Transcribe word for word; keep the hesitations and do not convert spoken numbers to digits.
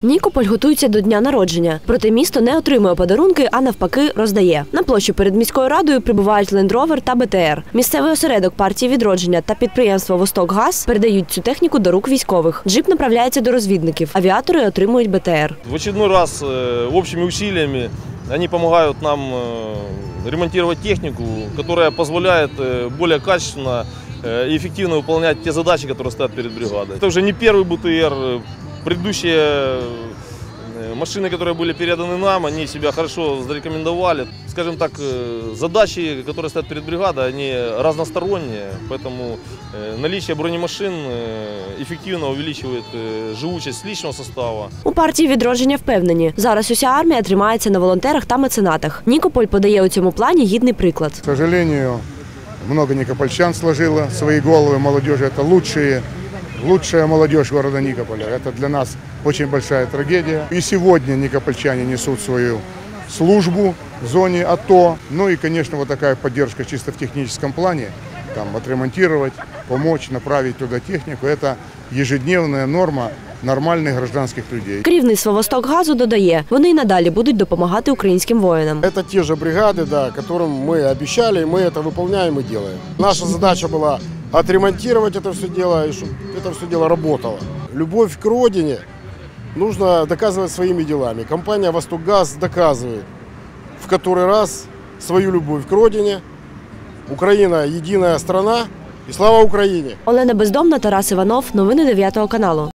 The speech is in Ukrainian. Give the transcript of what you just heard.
Нікополь готується до дня народження. Проте місто не отримує подарунки, а навпаки роздає. На площу перед міською радою прибувають Ленд Ровер та Бе Те Ер. Місцевий осередок партії «Відродження» та підприємство «Востокгаз» передають цю техніку до рук військових. Джип направляється до розвідників. Авіатори отримують Бе Те Ер. В очередной раз общими усилиями они помогают нам ремонтировать технику, которая позволяет более качественно и эффективно выполнять те задачи, которые стоят перед бригадой. Это уже не первый Бе Те Ер. Предыдущие машины, которые были переданы нам, они себя хорошо зарекомендовали. Скажем так, задачи, которые стоят перед бригадой, они разносторонние, поэтому наличие бронемашин эффективно увеличивает живучесть личного состава. У партії «Відродження» впевнені, зараз уся армія тримається на волонтерах та меценатах. Нікополь подає у цьому плані гідний приклад. К сожалению, много никопольчан сложило свои головы, молодежи – это лучшие. Лучшая молодежь города Никополя. Это для нас очень большая трагедия. И сегодня никопольчане несут свою службу в зоне АТО. Ну и, конечно, вот такая поддержка чисто в техническом плане. Там отремонтировать, помочь, направить туда технику. Это ежедневная норма нормальних гражданських людей. Керівництво «Востокгазу» додає, вони й надалі будуть допомагати українським воїнам. Це ті ж бригади, да, яким ми обіцяли, ми це виконуємо і робимо. Наша задача була отремонтировать это все дело, и чтобы это все дело работало. Любовь к родине нужно доказывать своими делами. Компания «Востокгаз» доказывает в который раз свою любовь к родине. Украина – единая страна. И слава Україні! Олена Бездомна, Тарас Іванов. Новини дев'ятого каналу.